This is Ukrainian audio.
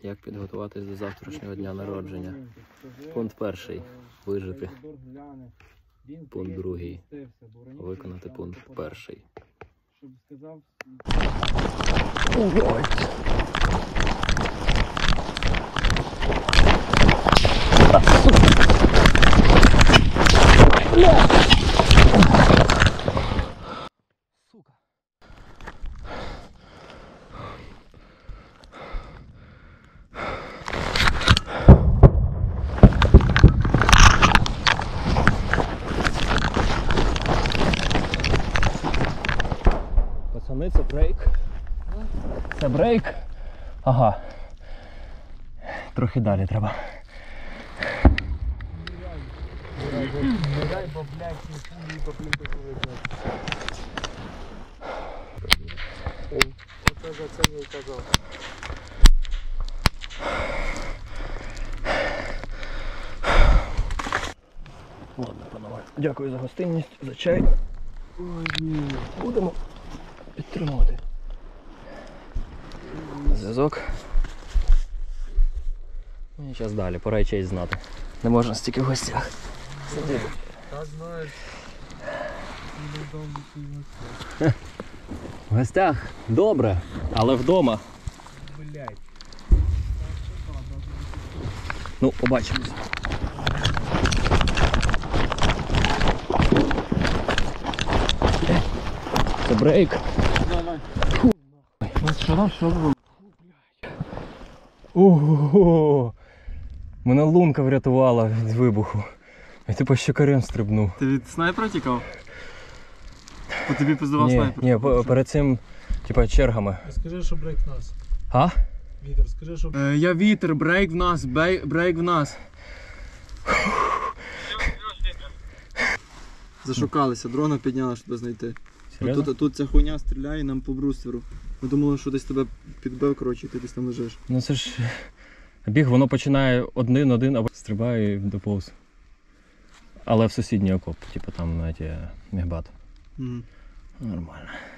Як підготуватись до завтрашнього дня народження? Пункт перший. Вижити. Пункт другий. Виконати пункт перший. Ой. Сука. Пацани, це брейк. Це брейк. Ага. Трохи далі треба. Не дай, бо, блядь, не поплюнути вигляд. Оце за це не казав. Ладно, панове. Дякую за гостинність, за чай. Будемо підтримувати зв'язок. І зараз далі, пора й честь знати. Не можна стільки в гостях сидіти. Та знаєш, В гостях добре, але вдома. блядь. Ну, побачимось. Це брейк. Що було? Ого! Мене лунка врятувала від вибуху. Я типу щекарем стрибнув. Ти від снайпера тікав? По тобі пиздував снайпер? Ні, перед цим, типа, чергами. Скажи, що брейк в нас. А? Вітер, скажи, що... Я вітер, брейк в нас, брейк в нас. Зашукалися, дрона підняли, щоб знайти. Серйозно? Тут ця хуйня стріляє нам по брустверу. Ми думали, що десь тебе підбив, коротше, і ти десь там лежиш. Ну це ж біг, воно починає один, або стрибає і доповз. Але в сусідній окоп, типу там навіть є мігбат. Нормально.